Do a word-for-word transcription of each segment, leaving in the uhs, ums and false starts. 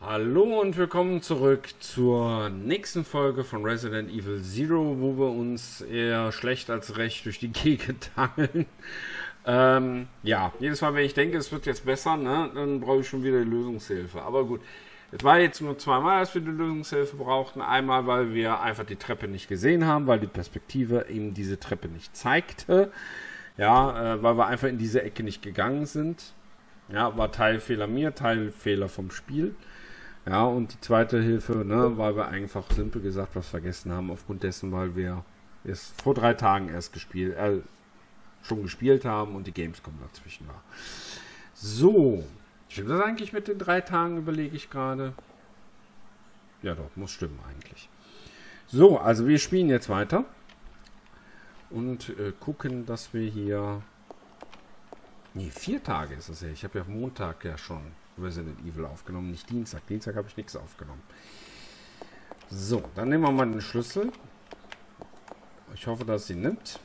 Hallo und willkommen zurück zur nächsten Folge von Resident Evil Zero, wo wir uns eher schlecht als recht durch die Gegend hangeln. Ähm, ja, jedes Mal, wenn ich denke, es wird jetzt besser, ne, dann brauche ich schon wieder die Lösungshilfe. Aber gut, es war jetzt nur zweimal, dass wir die Lösungshilfe brauchten. Einmal, weil wir einfach die Treppe nicht gesehen haben, weil die Perspektive eben diese Treppe nicht zeigte. Ja, äh, weil wir einfach in diese Ecke nicht gegangen sind. Ja, war Teilfehler mir, Teilfehler vom Spiel. Ja, und die zweite Hilfe, ne, weil wir einfach simpel gesagt was vergessen haben, aufgrund dessen, weil wir es vor drei Tagen erst gespielt, äh, schon gespielt haben und die Gamescom dazwischen war. So, stimmt das eigentlich mit den drei Tagen, überlege ich gerade. Ja doch, muss stimmen eigentlich. So, also wir spielen jetzt weiter und äh, gucken, dass wir hier... Nee, vier Tage ist es ja. Ich habe ja Montag ja schon Resident Evil aufgenommen, nicht Dienstag. Dienstag habe ich nichts aufgenommen. So, dann nehmen wir mal den Schlüssel. Ich hoffe, dass sie nimmt.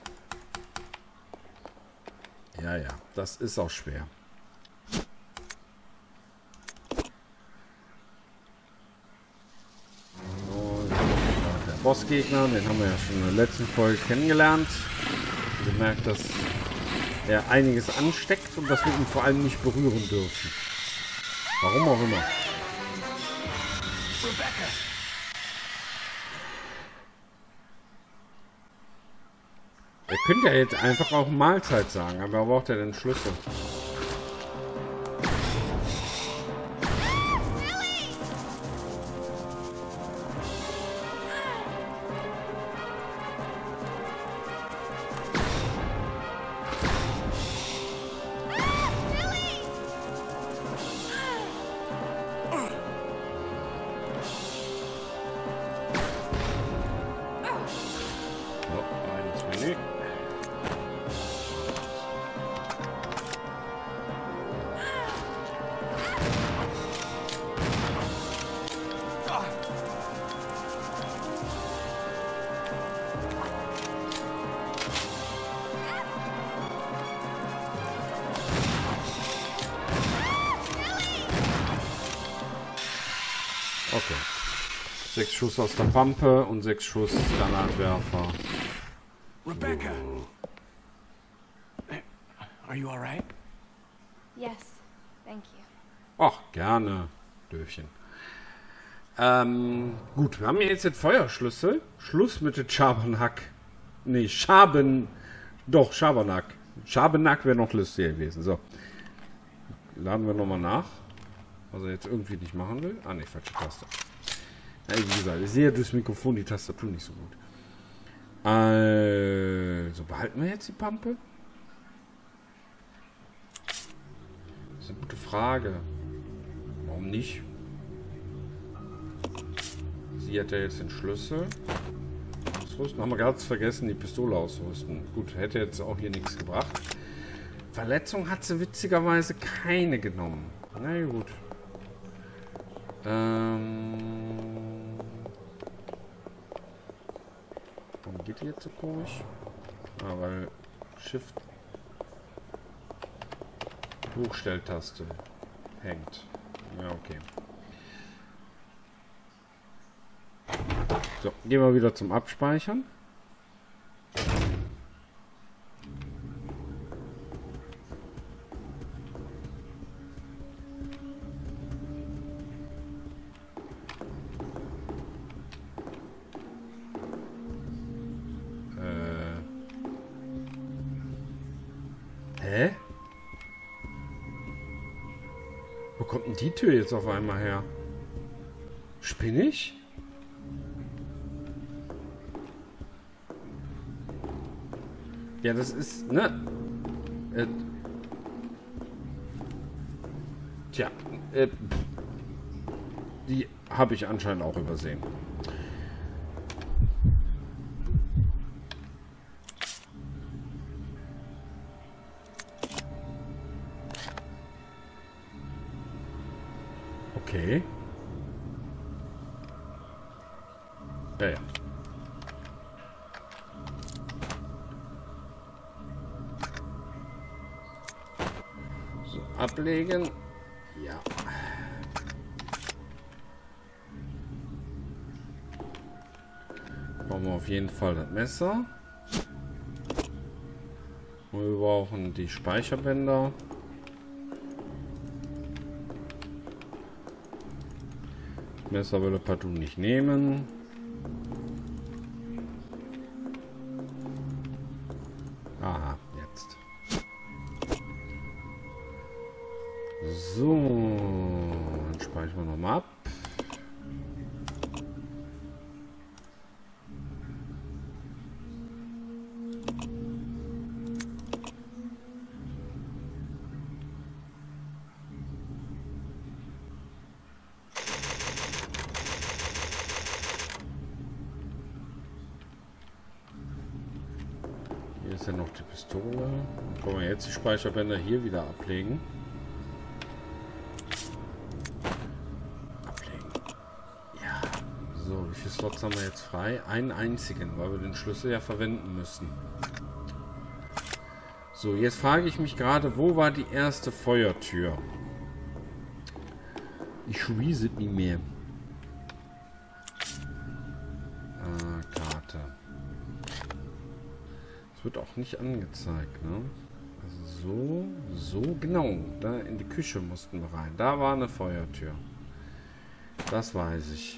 Ja, ja, das ist auch schwer. So, der Bossgegner, den haben wir ja schon in der letzten Folge kennengelernt. Und gemerkt, dass er einiges ansteckt und dass wir ihn vor allem nicht berühren dürfen. Warum auch immer. Rebecca. Er könnte ja jetzt einfach auch Mahlzeit sagen, aber er braucht ja den Schlüssel. Okay. Sechs Schuss aus der Pampe und sechs Schuss Granatwerfer. Rebecca! Are you alright? Yes, thank you. Ach, gerne, Döfchen. Ähm, gut, wir haben jetzt den Feuerschlüssel. Schluss mit dem Schabernack. Nee, Schaben... Doch, Schabernack. Schabernack wäre noch lustiger gewesen. So. Laden wir nochmal nach. Was er jetzt irgendwie nicht machen will. Ah, ne, falsche Taste. Ja, wie gesagt, ich sehe durchs Mikrofon die Tastatur nicht so gut. Also, behalten wir jetzt die Pampe? Das ist eine gute Frage. Warum nicht? Sie hat ja jetzt den Schlüssel. Ausrüsten. Haben wir ganz vergessen, die Pistole ausrüsten. Gut, hätte jetzt auch hier nichts gebracht. Verletzung hat sie witzigerweise keine genommen. Na gut. Ähm... Warum geht die jetzt so komisch? Ah, weil Shift Hochstelltaste hängt. Ja, okay. So, gehen wir wieder zum Abspeichern. Hä? Wo kommt denn die Tür jetzt auf einmal her? Spinne ich? Ja, das ist, ne? Äh, tja, äh, die habe ich anscheinend auch übersehen. Okay. Ja, ja. So, ablegen. Ja. Brauchen wir auf jeden Fall das Messer. Und wir brauchen die Speicherbänder. Das Messer will er partout nicht nehmen. Aha, jetzt. So, dann speichern wir nochmal ab. Hier ist ja noch die Pistole. Dann können wir jetzt die Speicherbänder hier wieder ablegen. Ablegen. Ja. So, wie viele Slots haben wir jetzt frei? Einen einzigen, weil wir den Schlüssel ja verwenden müssen. So, jetzt frage ich mich gerade, wo war die erste Feuertür? Ich weiß es nicht mehr. Ah, Karte. Das wird auch nicht angezeigt, ne? Also so, so, genau. Da in die Küche mussten wir rein. Da war eine Feuertür. Das weiß ich.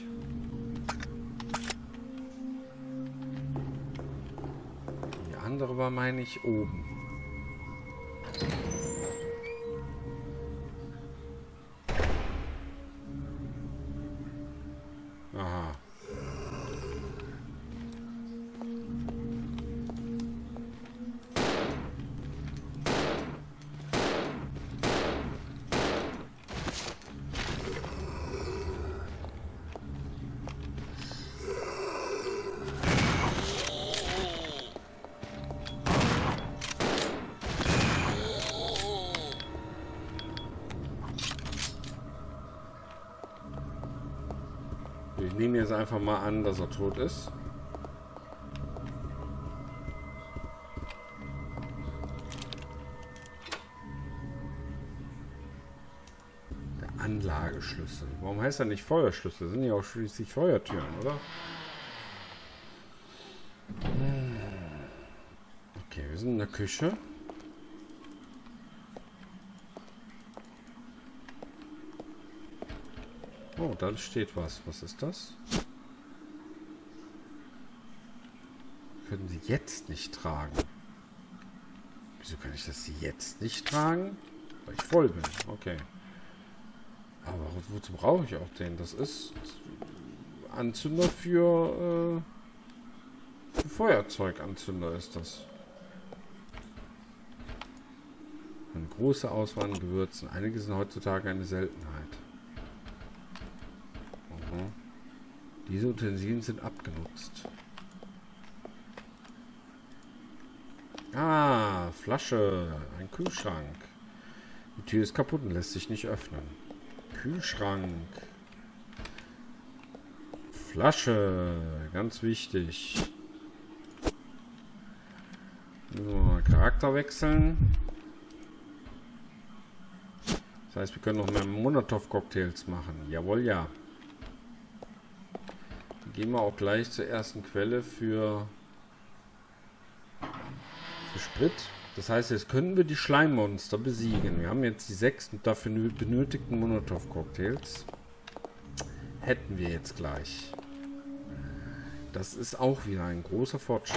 Die andere war, meine ich, oben. Aha. Ich nehme jetzt einfach mal an, dass er tot ist. Der Anlageschlüssel. Warum heißt er nicht Feuerschlüssel? Das sind ja auch schließlich Feuertüren, oder? Okay, wir sind in der Küche. Oh, da steht was. Was ist das? Können Sie jetzt nicht tragen. Wieso kann ich das jetzt nicht tragen? Weil ich voll bin. Okay. Aber wozu brauche ich auch den? Das ist Anzünder für, äh, für Feuerzeuganzünder ist das. Eine große Auswahl an Gewürzen. Einige sind heutzutage eine Seltenheit. Diese Utensilien sind abgenutzt. Ah, Flasche. Ein Kühlschrank. Die Tür ist kaputt und lässt sich nicht öffnen. Kühlschrank. Flasche. Ganz wichtig. So, Charakter wechseln. Das heißt, wir können noch mehr Molotov-Cocktails machen. Jawohl, ja. Gehen wir auch gleich zur ersten Quelle für, für Sprit. Das heißt, jetzt können wir die Schleimmonster besiegen. Wir haben jetzt die sechs dafür benötigten Molotov-Cocktails. Hätten wir jetzt gleich. Das ist auch wieder ein großer Fortschritt.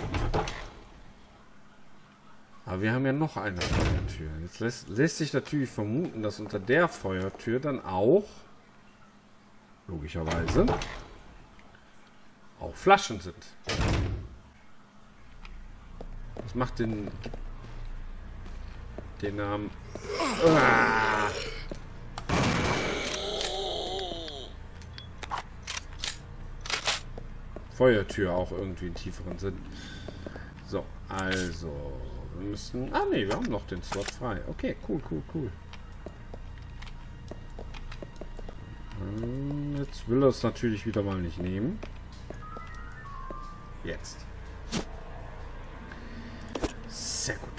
Aber wir haben ja noch eine Feuertür. Jetzt lässt, lässt sich natürlich vermuten, dass unter der Feuertür dann auch, logischerweise, auch Flaschen sind. Das macht den den Namen. Ah. Feuertür auch irgendwie einen tieferen Sinn. So, also wir müssen. Ah ne, wir haben noch den Slot frei. Okay, cool, cool, cool. Jetzt will er es natürlich wieder mal nicht nehmen. Jetzt. Sehr gut.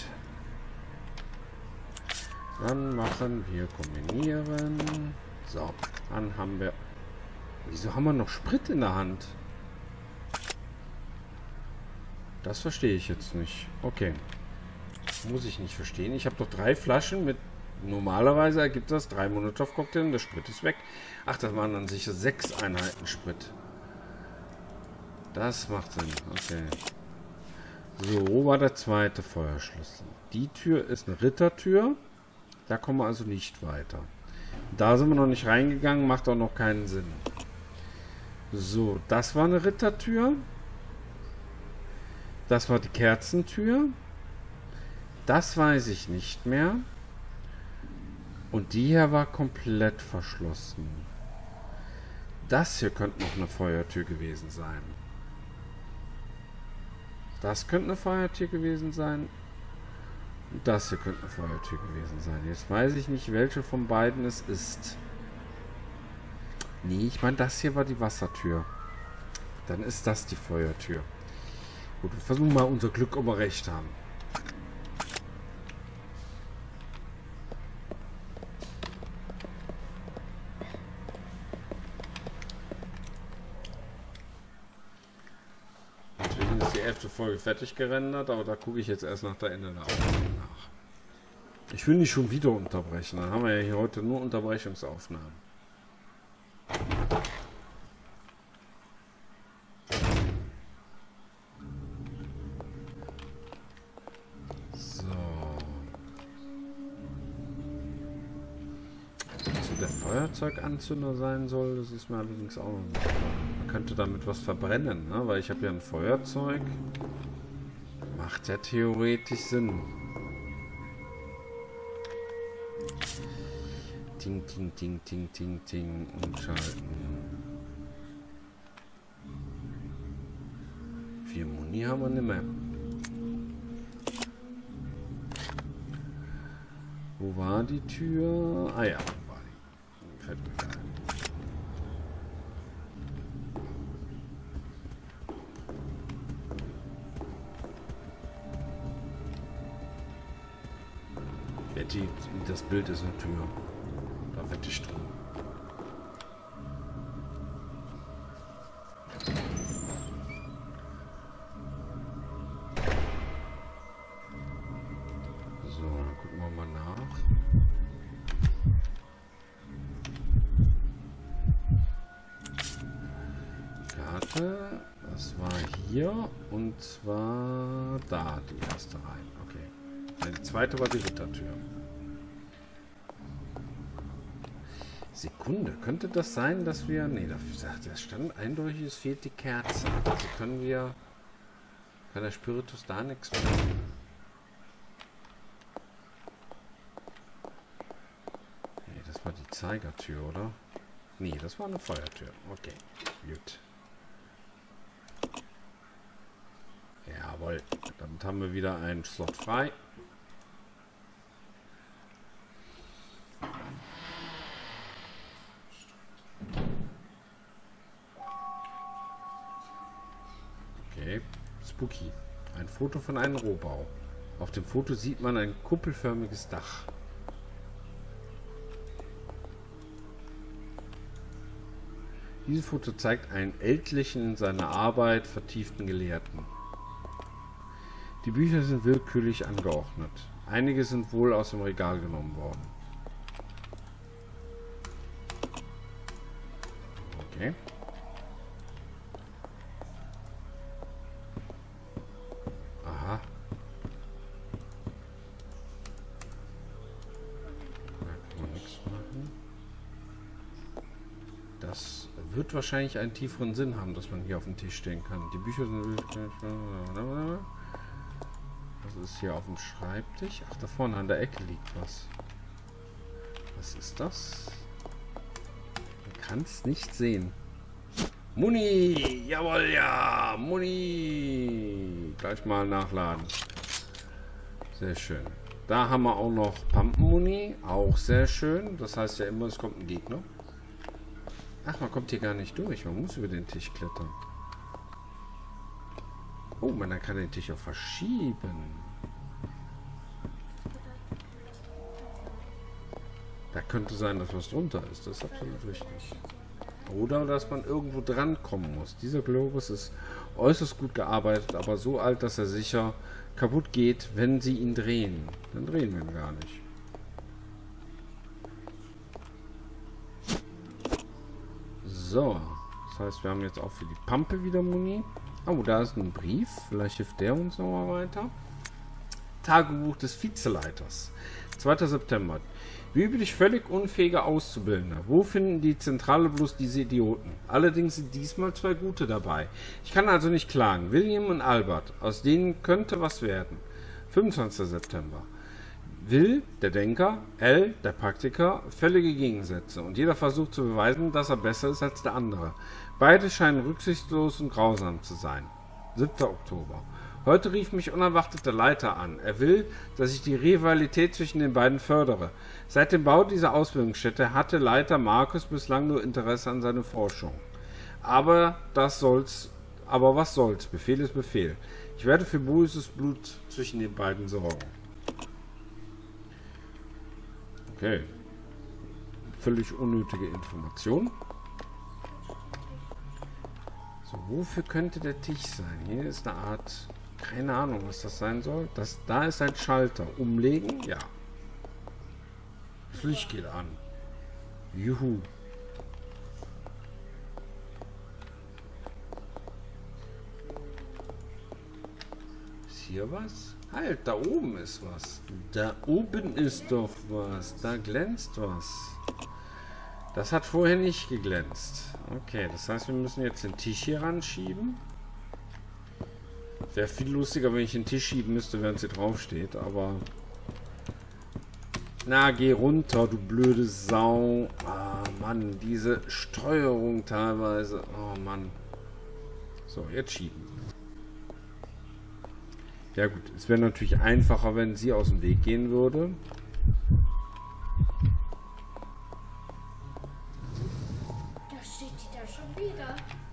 Dann machen wir kombinieren. So, dann haben wir... Wieso haben wir noch Sprit in der Hand? Das verstehe ich jetzt nicht. Okay. Muss ich nicht verstehen. Ich habe doch drei Flaschen mit... Normalerweise ergibt das drei Molotow-Cocktail und der Sprit ist weg. Ach, das waren dann sicher sechs Einheiten Sprit. Das macht Sinn. Okay. So, wo war der zweite Feuerschlüssel? Die Tür ist eine Rittertür. Da kommen wir also nicht weiter. Da sind wir noch nicht reingegangen. Macht auch noch keinen Sinn. So, das war eine Rittertür. Das war die Kerzentür. Das weiß ich nicht mehr. Und die hier war komplett verschlossen. Das hier könnte noch eine Feuertür gewesen sein. Das könnte eine Feuertür gewesen sein. Und das hier könnte eine Feuertür gewesen sein. Jetzt weiß ich nicht, welche von beiden es ist. Nee, ich meine, das hier war die Wassertür. Dann ist das die Feuertür. Gut, wir versuchen mal unser Glück, ob wir recht haben. Natürlich ist die elfte Folge fertig gerendert, aber da gucke ich jetzt erst nach der Ende der Aufnahme nach. Ich will nicht schon wieder unterbrechen. Dann haben wir ja hier heute nur Unterbrechungsaufnahmen. Feuerzeuganzünder sein soll, das ist mir allerdings auch noch nicht klar. Man könnte damit was verbrennen, ne? Weil ich habe ja ein Feuerzeug. Macht ja theoretisch Sinn. Ting, ting, ting, ting, ting, ting. Umschalten. Vier Muni haben wir nicht mehr. Wo war die Tür? Ah ja. Die, das Bild ist eine Tür. Da wette ich drin. So, dann gucken wir mal nach. Karte. Das war hier und zwar da die erste rein. Okay. Die zweite war die Rittertür. Sekunde, könnte das sein, dass wir... Nee, das stand eindeutig, es fehlt die Kerze. Also können wir... Kann der Spiritus da nichts machen? Nee, das war die Zeigertür, oder? Nee, das war eine Feuertür. Okay, gut. Jawohl, damit haben wir wieder einen Slot frei. Spooky. Ein Foto von einem Rohbau. Auf dem Foto sieht man ein kuppelförmiges Dach. Dieses Foto zeigt einen ältlichen, in seiner Arbeit vertieften Gelehrten. Die Bücher sind willkürlich angeordnet. Einige sind wohl aus dem Regal genommen worden. Okay. Wird wahrscheinlich einen tieferen Sinn haben, dass man hier auf dem Tisch stehen kann. Die Bücher sind... Was ist hier auf dem Schreibtisch? Ach, da vorne an der Ecke liegt was. Was ist das? Man kann es nicht sehen. Muni! Jawohl, ja! Muni! Gleich mal nachladen. Sehr schön. Da haben wir auch noch Pumpen-Muni. Auch sehr schön. Das heißt ja immer, es kommt ein Gegner. Ach, man kommt hier gar nicht durch. Man muss über den Tisch klettern. Oh, man kann den Tisch auch verschieben. Da könnte sein, dass was drunter ist. Das ist absolut richtig. Oder dass man irgendwo dran kommen muss. Dieser Globus ist äußerst gut gearbeitet, aber so alt, dass er sicher kaputt geht, wenn sie ihn drehen. Dann drehen wir ihn gar nicht. So. Das heißt, wir haben jetzt auch für die Pampe wieder Muni. Oh, da ist ein Brief. Vielleicht hilft der uns nochmal weiter. Tagebuch des Vizeleiters. zweiter September. Wie üblich völlig unfähige Auszubildende. Wo finden die Zentrale bloß diese Idioten? Allerdings sind diesmal zwei gute dabei. Ich kann also nicht klagen. William und Albert. Aus denen könnte was werden. fünfundzwanzigster September. Will, der Denker, L, der Praktiker, völlige Gegensätze. Und jeder versucht zu beweisen, dass er besser ist als der andere. Beide scheinen rücksichtslos und grausam zu sein. siebter Oktober. Heute rief mich unerwartet der Leiter an. Er will, dass ich die Rivalität zwischen den beiden fördere. Seit dem Bau dieser Ausbildungsstätte hatte Leiter Markus bislang nur Interesse an seiner Forschung. Aber das soll's, aber was soll's? Befehl ist Befehl. Ich werde für böses Blut zwischen den beiden sorgen. Okay. Völlig unnötige Information. So, wofür könnte der Tisch sein? Hier ist eine Art... Keine Ahnung, was das sein soll. Das, da ist ein Schalter. Umlegen? Ja. Das Licht geht an. Juhu. Ist hier was? Halt, da oben ist was. Da oben ist doch was. Da glänzt was. Das hat vorher nicht geglänzt. Okay, das heißt, wir müssen jetzt den Tisch hier ranschieben. Wäre viel lustiger, wenn ich den Tisch schieben müsste, während sie draufsteht, aber... Na, geh runter, du blöde Sau. Ah, Mann, diese Steuerung teilweise. Oh, Mann. So, jetzt schieben. Ja gut, es wäre natürlich einfacher, wenn sie aus dem Weg gehen würde. Da steht die da schon wieder.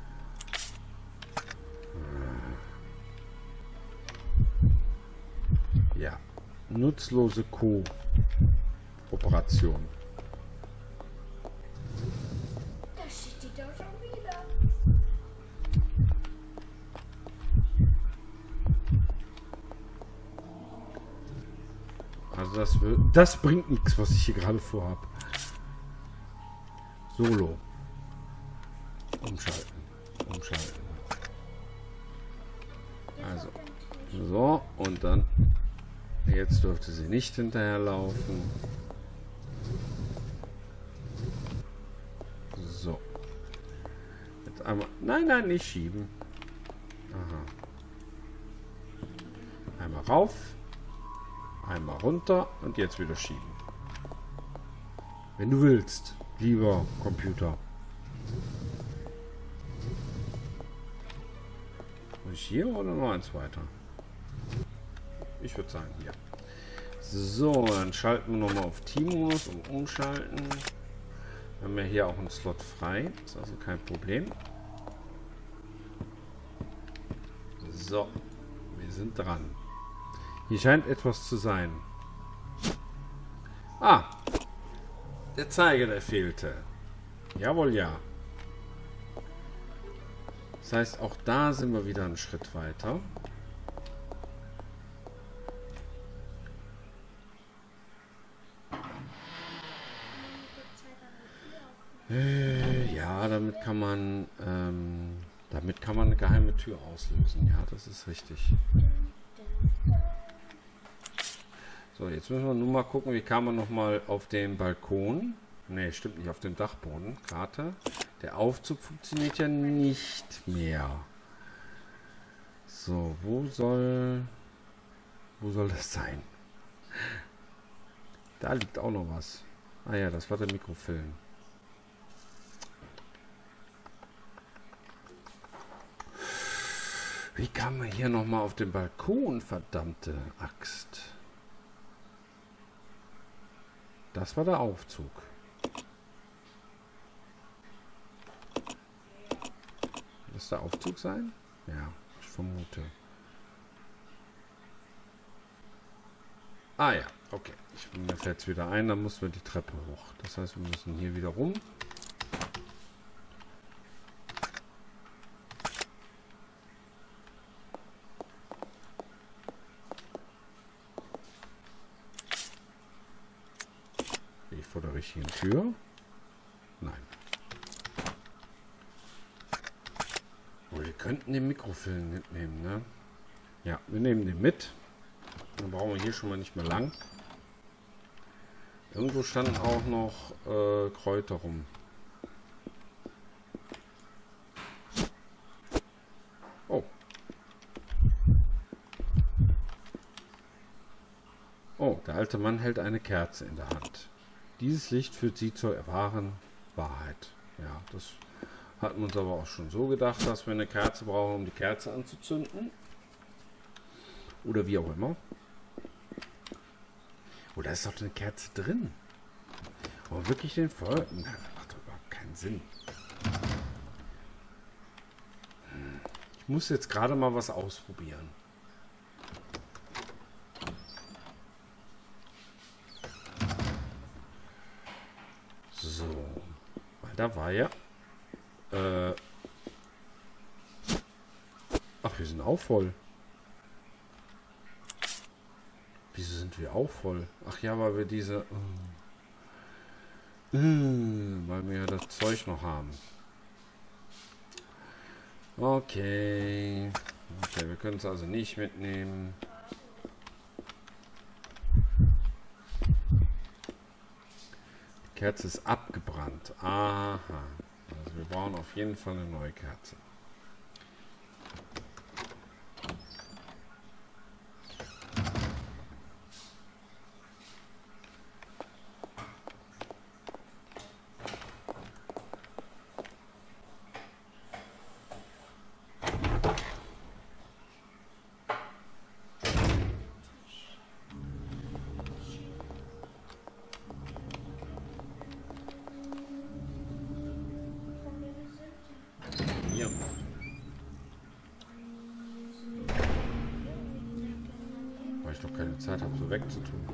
Ja, nutzlose Kooperation. Da steht die da schon wieder. Also das, wird, das bringt nichts, was ich hier gerade vorhab. Solo. Umschalten. Umschalten. Also. So, und dann... Jetzt dürfte sie nicht hinterherlaufen. So. Jetzt einmal... Nein, nein, nicht schieben. Aha. Einmal rauf. Einmal runter. Und jetzt wieder schieben. Wenn du willst, lieber Computer. Muss ich hier oder noch eins weiter? Ich würde sagen hier. So, dann schalten wir nochmal auf Teammodus und umschalten. Wir haben ja hier auch einen Slot frei. Ist also kein Problem. So, wir sind dran. Hier scheint etwas zu sein. Ah, der Zeiger, der fehlte. Jawohl, ja. Das heißt, auch da sind wir wieder einen Schritt weiter. Äh, ja, damit kann man ähm, damit kann man eine geheime Tür auslösen. Ja, das ist richtig. So, jetzt müssen wir nur mal gucken, wie kam man noch mal auf den Balkon. Ne, stimmt nicht, auf den Dachboden. Karte. Der Aufzug funktioniert ja nicht mehr. So, wo soll wo soll das sein? Da liegt auch noch was. Ah ja, das war der Mikrofilm. Wie kam man hier noch mal auf den Balkon, verdammte Axt? Das war der Aufzug. Muss der Aufzug sein? Ja, ich vermute. Ah ja, okay. Ich, mir fällt es wieder ein, dann müssen wir die Treppe hoch. Das heißt, wir müssen hier wieder rum. richtigen Tür? Nein. Oh, wir könnten den Mikrofilm mitnehmen, ne? Ja, wir nehmen den mit. Dann brauchen wir hier schon mal nicht mehr lang. Irgendwo standen auch noch äh, Kräuter rum. Oh. Oh, der alte Mann hält eine Kerze in der Hand. Dieses Licht führt sie zur wahren Wahrheit. Ja, das hatten wir uns aber auch schon so gedacht, dass wir eine Kerze brauchen, um die Kerze anzuzünden. Oder wie auch immer. Oh, da ist doch eine Kerze drin. Aber wirklich den Feuer... Das macht doch überhaupt keinen Sinn. Ich muss jetzt gerade mal was ausprobieren. So. Weil da war ja... Äh, ach, wir sind auch voll. Wieso sind wir auch voll? Ach ja, weil wir diese... Äh, äh, weil wir ja das Zeug noch haben. Okay. Okay, wir können es also nicht mitnehmen. Die Kerze ist abgebrannt. Aha. Also wir brauchen auf jeden Fall eine neue Kerze. Ja. Weil ich doch keine Zeit habe, so wegzutun.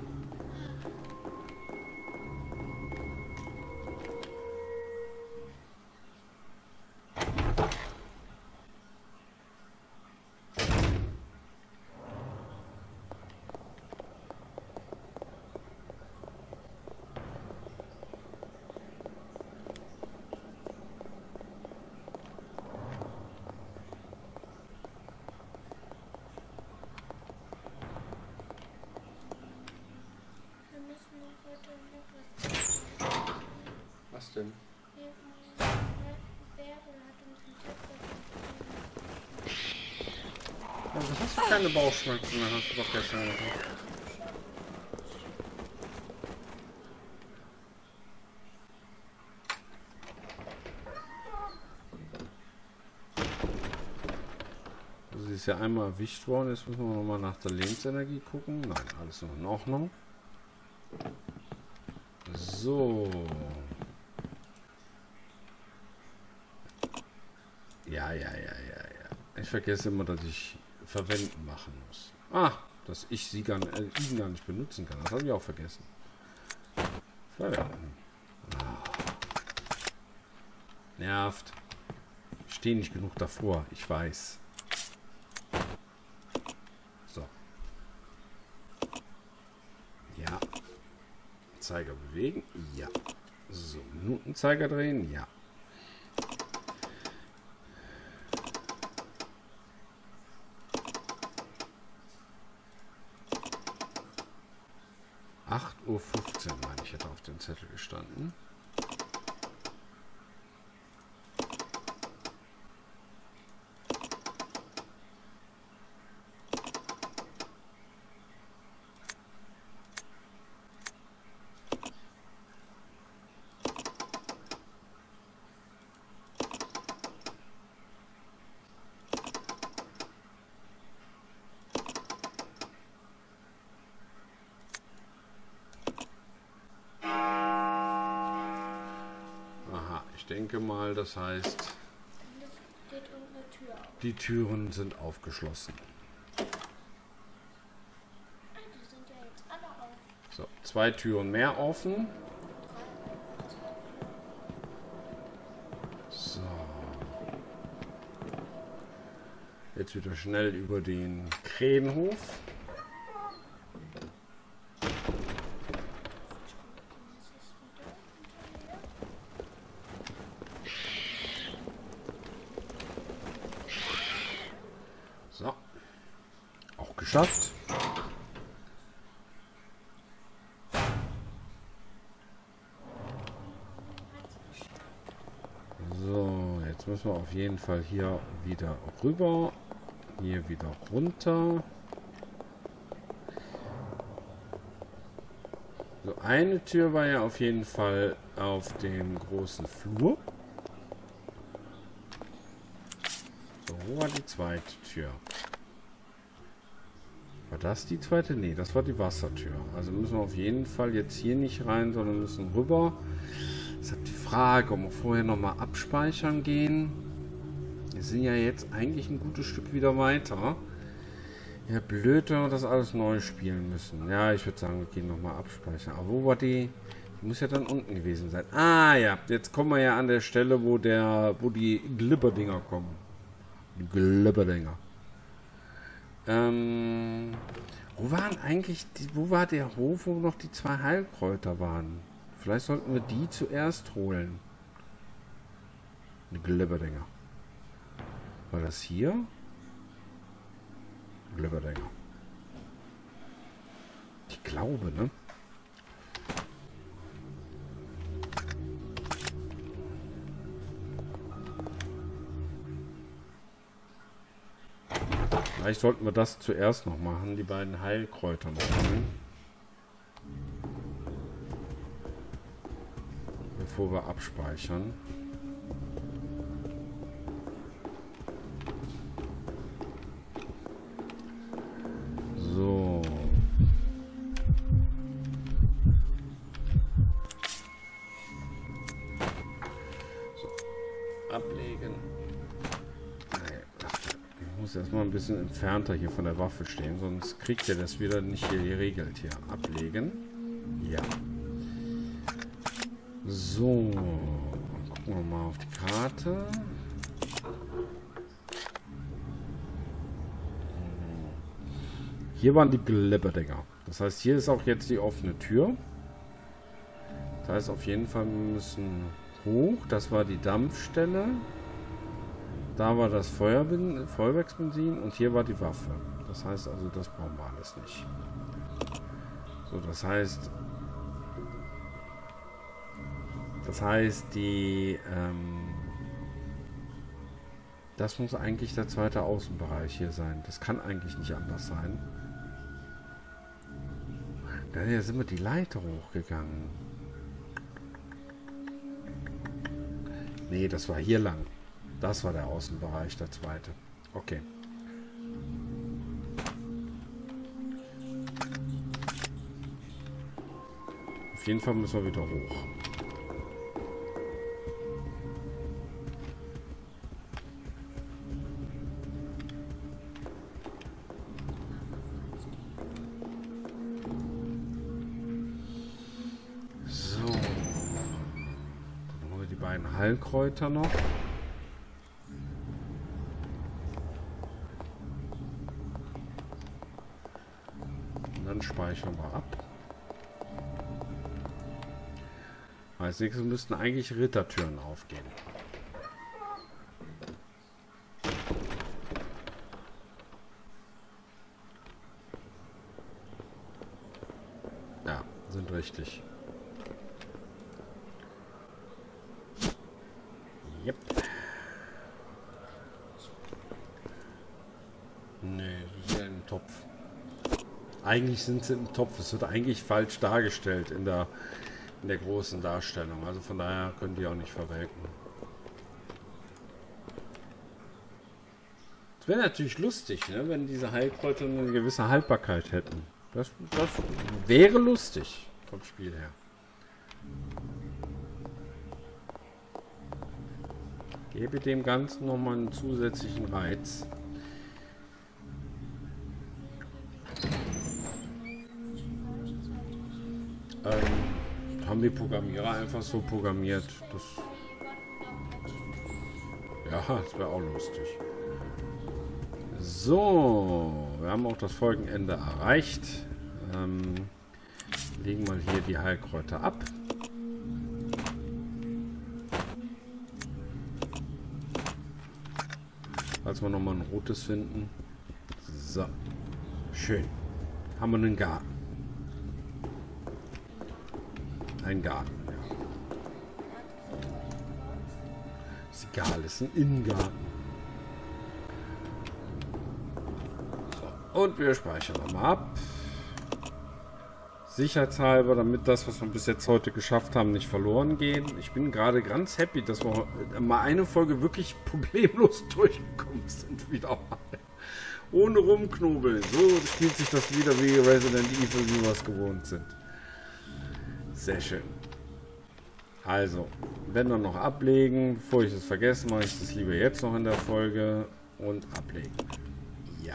Wir müssen noch heute noch was. Was denn? Wir- Bärbel hat uns einen Tipp Also hast du keine Bauchschmerzen mehr, hast du doch gestern gesagt. Also sie ist ja einmal erwischt worden, jetzt müssen wir nochmal nach der Lebensenergie gucken. Nein, alles noch in Ordnung. So. Ja, ja, ja, ja, ja. Ich vergesse immer, dass ich verwenden machen muss. Ah, dass ich sie gar, äh, ihn gar nicht benutzen kann. Das habe ich auch vergessen. Verwenden. Ah. Nervt. Ich stehe nicht genug davor, ich weiß. So. Ja. Zeiger bewegen? Ja. So, Minutenzeiger drehen? Ja. acht Uhr fünfzehn, meine ich, hätte auf dem Zettel gestanden. Ich denke mal, das heißt, Es geht irgendeine Tür auf. die Türen sind aufgeschlossen. Ah, die sind ja jetzt alle auf. So, zwei Türen mehr offen. So. Jetzt wieder schnell über den Krähenhof. geschafft. So, jetzt müssen wir auf jeden Fall hier wieder rüber. Hier wieder runter. So, eine Tür war ja auf jeden Fall auf dem großen Flur. So, wo war die zweite Tür? War das die zweite? Nee, das war die Wassertür. Also müssen wir auf jeden Fall jetzt hier nicht rein, sondern müssen rüber. Deshalb die Frage, ob wir vorher nochmal abspeichern gehen. Wir sind ja jetzt eigentlich ein gutes Stück wieder weiter. Ja, blöd, wenn wir das alles neu spielen müssen. Ja, ich würde sagen, wir gehen nochmal abspeichern. Aber wo war die? Die muss ja dann unten gewesen sein. Ah ja, jetzt kommen wir ja an der Stelle, wo der, wo die Glibberdinger kommen. Die Glibberdinger. Ähm, wo waren eigentlich, die, wo war der Hof, wo noch die zwei Heilkräuter waren? Vielleicht sollten wir die zuerst holen. Die Glibberdinger. War das hier? Glibberdinger. Ich glaube, ne? Vielleicht sollten wir das zuerst noch machen, die beiden Heilkräuter noch holen. Bevor wir abspeichern. So. So. Ablegen. Ich muss erstmal ein bisschen entfernter hier von der Waffe stehen, sonst kriegt ihr das wieder nicht hier geregelt. Hier ablegen. Ja. So. Gucken wir mal auf die Karte. Hier waren die Glibberdinger. Das heißt, hier ist auch jetzt die offene Tür. Das heißt, auf jeden Fall müssen hoch. Das war die Dampfstelle. Da war das Feuerbin- Feuerwerksbenzin und hier war die Waffe. Das heißt also, das brauchen wir alles nicht. So, das heißt... Das heißt, die... Ähm, das muss eigentlich der zweite Außenbereich hier sein. Das kann eigentlich nicht anders sein. Daher sind wir die Leiter hochgegangen. Nee, das war hier lang. Das war der Außenbereich, der zweite. Okay. Auf jeden Fall müssen wir wieder hoch. So. Dann haben wir die beiden Heilkräuter noch. Dann speichern wir ab. Als nächstes müssten eigentlich Rittertüren aufgehen. Ja, sind richtig. Yep. Nee, das ist ja im Topf. Eigentlich sind sie im Topf. Es wird eigentlich falsch dargestellt in der, in der großen Darstellung. Also von daher können die auch nicht verwelken. Es wäre natürlich lustig, ne, wenn diese Heilkräuter eine gewisse Haltbarkeit hätten. Das, das wäre lustig vom Spiel her. Gebe dem Ganzen nochmal einen zusätzlichen Reiz. Ähm, haben die Programmierer einfach so programmiert. Das, ja, das wäre auch lustig. So, wir haben auch das Folgenende erreicht. Ähm, legen mal hier die Heilkräuter ab. Falls wir nochmal ein rotes finden. So, Schön. Haben wir einen Garten. Ein Garten, ja. Ist egal, ist ein Innengarten. So, und wir speichern nochmal ab. Sicherheitshalber, damit das, was wir bis jetzt heute geschafft haben, nicht verloren geht. Ich bin gerade ganz happy, dass wir mal eine Folge wirklich problemlos durchgekommen sind. Wieder mal. Ohne rumknobeln. So spielt sich das wieder wie Resident Evil, wie wir es gewohnt sind. Sehr schön. Also, wenn wir noch ablegen, bevor ich es vergesse, mache ich das lieber jetzt noch in der Folge und ablegen. Ja.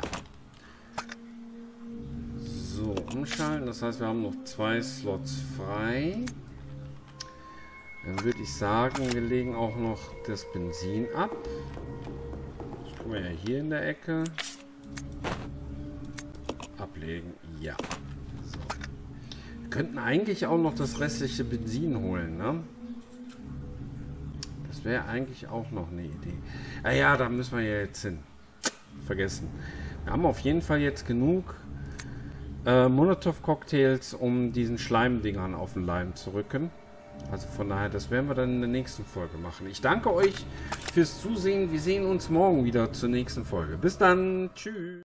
So, umschalten. Das heißt, wir haben noch zwei Slots frei. Dann würde ich sagen, wir legen auch noch das Benzin ab. Das tun wir ja hier in der Ecke. Ablegen. Ja. So. Wir könnten eigentlich auch noch das restliche Benzin holen, ne? Das wäre eigentlich auch noch eine Idee. Ah ja, da müssen wir ja jetzt hin. Vergessen. Wir haben auf jeden Fall jetzt genug äh, Molotow-Cocktails, um diesen Schleimdingern auf den Leim zu rücken. Also von daher, das werden wir dann in der nächsten Folge machen. Ich danke euch fürs Zusehen. Wir sehen uns morgen wieder zur nächsten Folge. Bis dann. Tschüss.